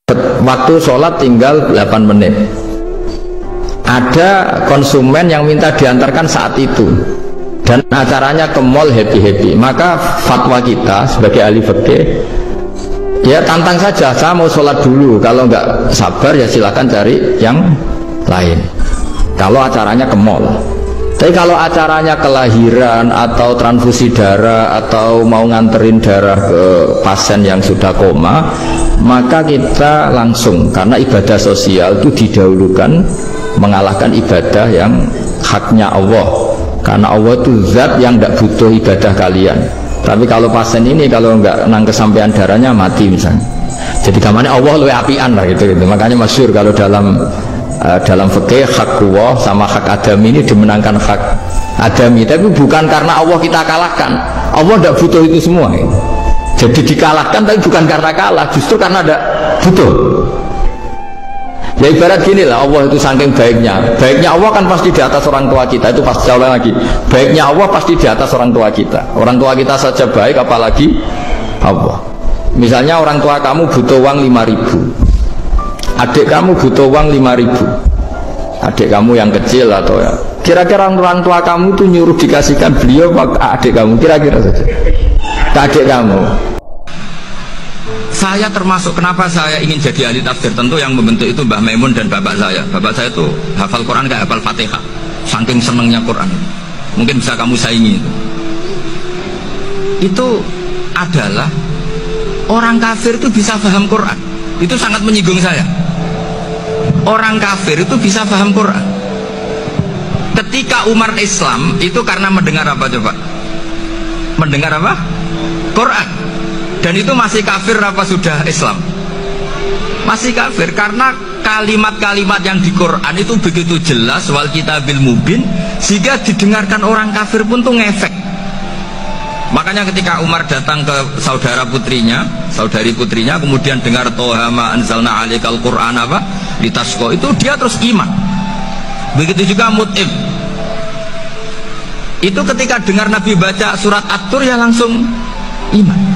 waktu sholat tinggal 8 menit. Ada konsumen yang minta diantarkan saat itu dan acaranya ke mall happy-happy, maka fatwa kita sebagai ahli fikih, ya tantang saja, saya mau sholat dulu, kalau nggak sabar ya silakan cari yang lain kalau acaranya ke mall. Tapi kalau acaranya kelahiran atau transfusi darah atau mau nganterin darah ke pasien yang sudah koma, maka kita langsung, karena ibadah sosial itu didahulukan mengalahkan ibadah yang haknya Allah, karena Allah itu zat yang tidak butuh ibadah kalian. Tapi kalau pasien ini kalau nggak nang kesampaian darahnya mati misalnya, jadi kamarnya Allah lebih apian lah gitu. Makanya masyhur kalau dalam fikih hak Allah sama hak adami ini dimenangkan hak adami, tapi bukan karena Allah kita kalahkan. Allah tidak butuh itu semua gitu. Jadi dikalahkan tapi bukan karena kalah, justru karena tidak butuh. Ya ibarat gini lah, Allah itu saking baiknya Allah kan pasti di atas orang tua kita, itu pasti jauh lagi. Baiknya Allah pasti di atas orang tua kita. Orang tua kita saja baik, apalagi Allah. Misalnya orang tua kamu butuh uang 5.000, adik kamu butuh uang 5.000, adik kamu yang kecil atau ya, kira-kira orang tua kamu tuh nyuruh dikasihkan beliau adik kamu, kira-kira saja ke adik kamu. Saya termasuk, kenapa saya ingin jadi ahli tafsir, tentu yang membentuk itu Mbah Maimun dan bapak saya. Bapak saya itu hafal Quran kayak hafal Fatihah, saking senengnya Quran. Mungkin bisa kamu saingi itu. Itu adalah orang kafir itu bisa paham Quran. Itu sangat menyinggung saya. Orang kafir itu bisa paham Quran. Ketika umat Islam itu karena mendengar apa coba? Mendengar apa? Quran. Dan itu masih kafir apa sudah Islam? Masih kafir, karena kalimat-kalimat yang di Quran itu begitu jelas, wal kitabil mubin, sehingga didengarkan orang kafir pun tuh ngefek. Makanya ketika Umar datang ke saudari putrinya, kemudian dengar Toha ma anzalna alaikal Quran apa litasqa, itu dia terus iman. Begitu juga Mut'im. Itu ketika dengar Nabi baca surat At-Tur ya langsung iman.